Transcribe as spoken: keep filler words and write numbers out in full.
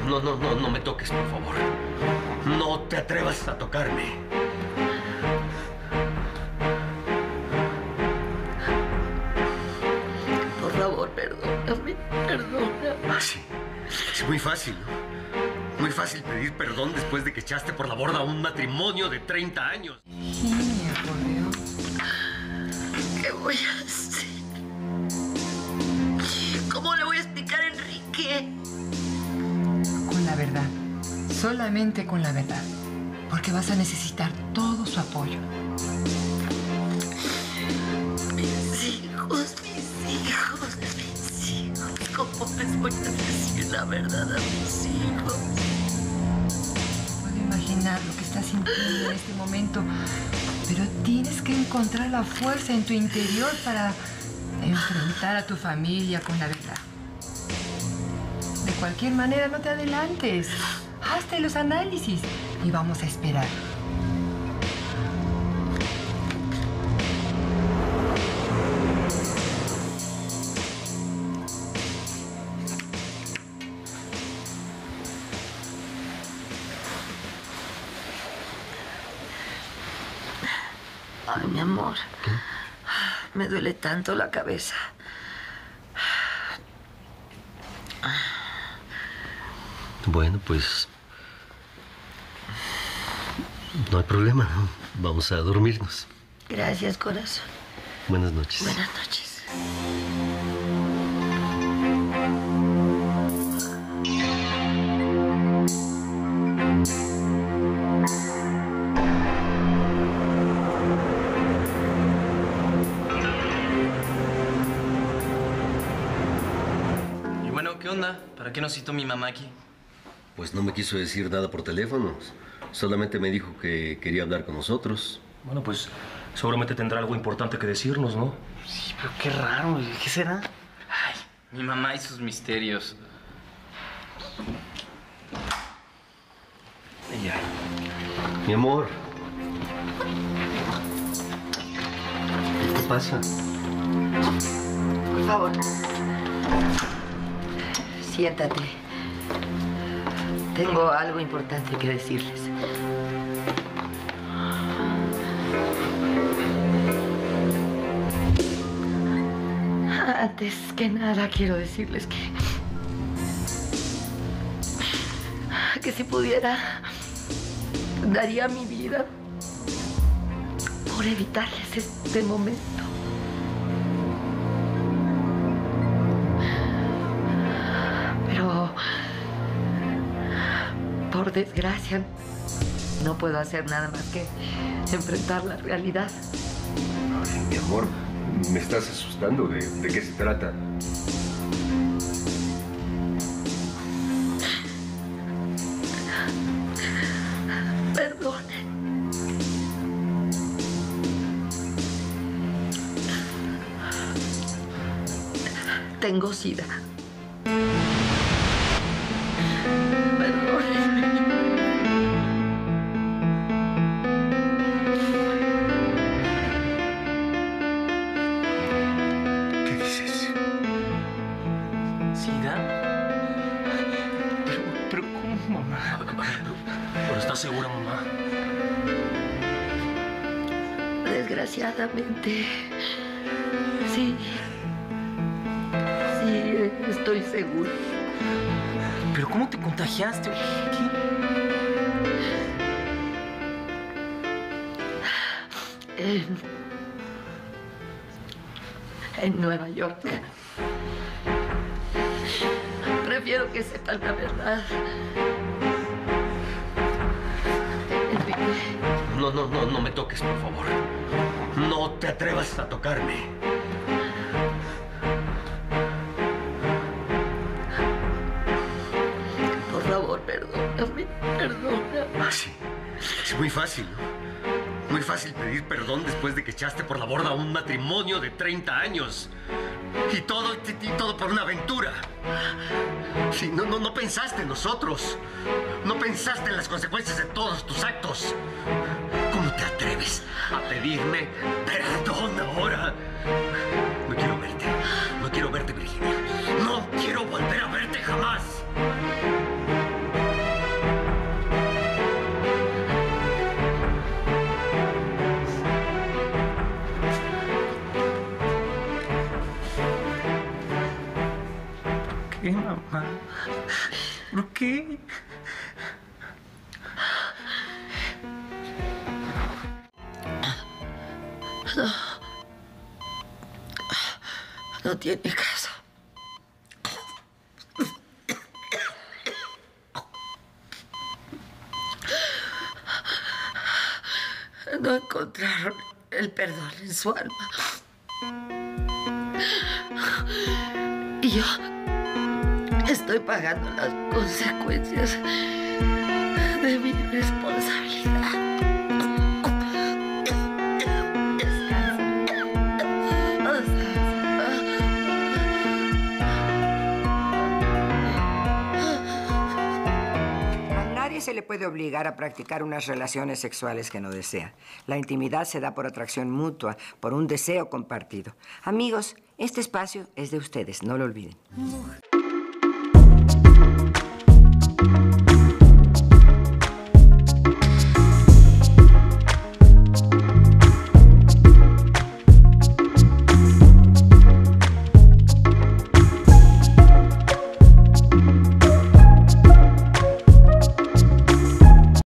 No, no, no, no me toques, por favor. No te atrevas a tocarme. Por favor, perdóname, perdóname. Ah, sí. Es muy fácil, ¿no? Muy fácil pedir perdón después de que echaste por la borda un matrimonio de treinta años. Virginia, por Dios. ¿Qué voy a hacer? ¿Cómo le voy a explicar a Enrique? Con la verdad. Solamente con la verdad. Porque vas a necesitar todo su apoyo. Mis hijos, mis hijos, mis hijos. ¿Cómo les voy a decir la verdad a mis hijos? Puedo imaginar lo que estás sintiendo en este momento, pero tienes que encontrar la fuerza en tu interior para enfrentar a tu familia con la verdad. De cualquier manera, no te adelantes. Hazte los análisis y vamos a esperar. Ay, mi amor. ¿Qué? Me duele tanto la cabeza. Bueno, pues... no hay problema, ¿no? Vamos a dormirnos. Gracias, corazón. Buenas noches. Buenas noches. Y bueno, ¿qué onda? ¿Para qué nos citó mi mamá aquí? Pues no me quiso decir nada por teléfono. Solamente me dijo que quería hablar con nosotros. Bueno, pues seguramente tendrá algo importante que decirnos, ¿no? Sí, pero qué raro. ¿Qué será? Ay, mi mamá y sus misterios. Ya. Mi amor. ¿Qué te pasa? Por favor. Siéntate. Tengo algo importante que decirles. Antes que nada quiero decirles que... que si pudiera, daría mi vida por evitarles este momento. Pero... por desgracia, no puedo hacer nada más que enfrentar la realidad. Ay, mi amor, me estás asustando. ¿De, de qué se trata? Perdonen. Tengo sida. ¿Estás segura, mamá? Desgraciadamente, sí. Sí, estoy segura. ¿Pero cómo te contagiaste? ¿Qué? En, en Nueva York. Prefiero que sepan la verdad. Enrique. No, no, no, no me toques, por favor. No te atrevas a tocarme. Por favor, perdóname, perdóname. Ah, sí. Es muy fácil, ¿no? Muy fácil pedir perdón después de que echaste por la borda un matrimonio de treinta años. Y todo, y, y todo por una aventura. Sí, no, no, no pensaste en nosotros. No pensaste en las consecuencias de todos tus actos. ¿Cómo te atreves a pedirme perdón ahora? No quiero verte. No quiero verte, Virginia. No quiero volver a verte jamás. ¿Por qué? No. No tiene casa. No encontraron el perdón en su alma. Y yo estoy pagando las consecuencias de mi responsabilidad. Se le puede obligar a practicar unas relaciones sexuales que no desea. La intimidad se da por atracción mutua, por un deseo compartido. Amigos, este espacio es de ustedes, no lo olviden.